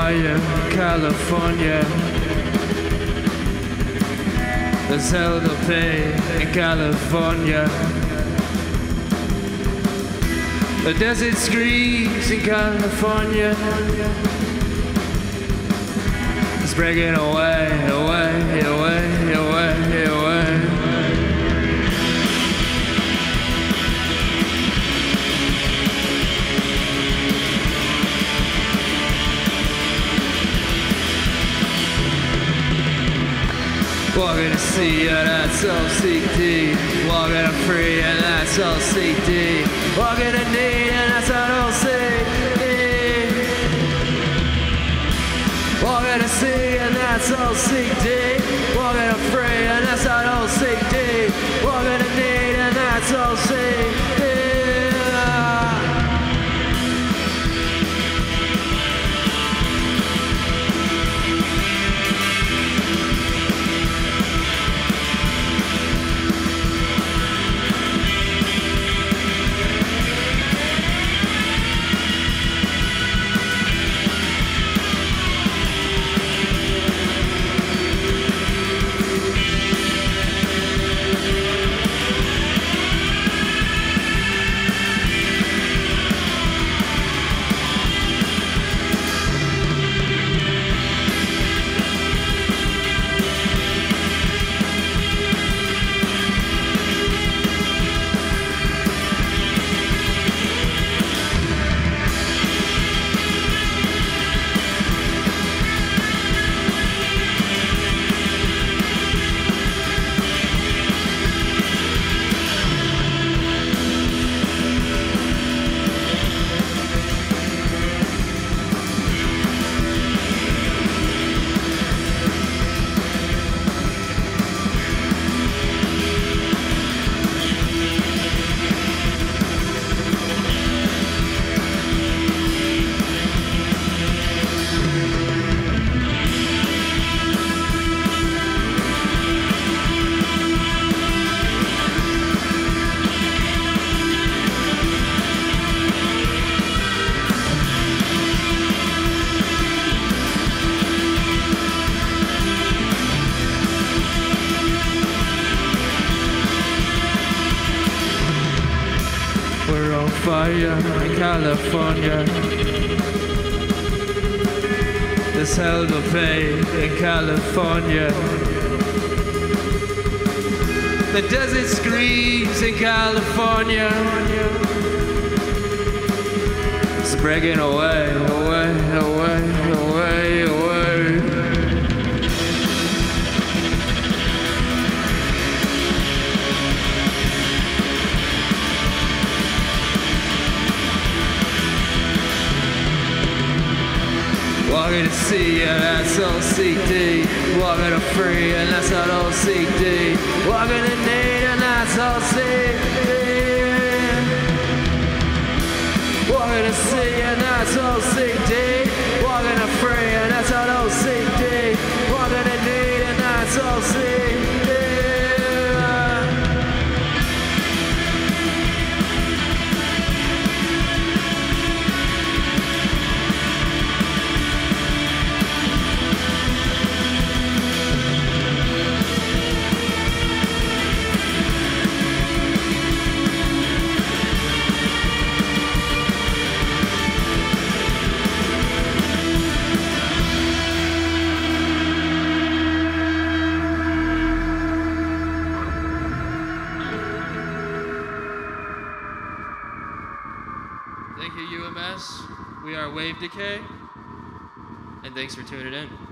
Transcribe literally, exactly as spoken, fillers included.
fire in California. There's hell to pay in California. The desert screams in California. It's breaking away, away, away, away, away. Walking to sea and that's all C D. Walking to free and that's all C D. Walking to need and that's all C D. Walking to sea and that's all C D. Walking to free and that's all C D. Walking to need and that's all C D. We're on fire in California. There's hell to pay in California. The desert screams in California. It's breaking away, away, away, away, away. Walking to sea and that's all C D. Walking to free and that's not all C D. Walking to need and that's all C D. Walking to sea and that's all C D. Walking to free and that's not all C D. Walking to need and that's all C D. Thank you, U M S. We are Wave Decay, and thanks for tuning in.